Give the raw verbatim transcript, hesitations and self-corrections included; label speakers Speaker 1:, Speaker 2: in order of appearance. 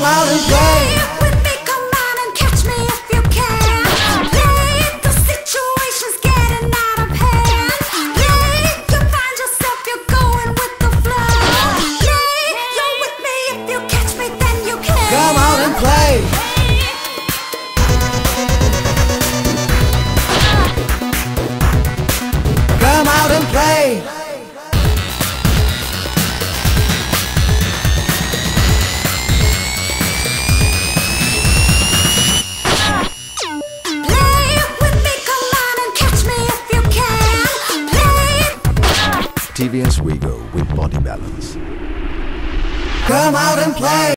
Speaker 1: Come out and play.
Speaker 2: With me, come on and catch me if you can. Play, the situation's getting out of hand. Play, you find yourself, you're going with the flow. Play, you're with me, if you catch me then you can.
Speaker 1: Come out and play. Come out and play.
Speaker 3: T V S Wego with body balance.
Speaker 1: Come out and play.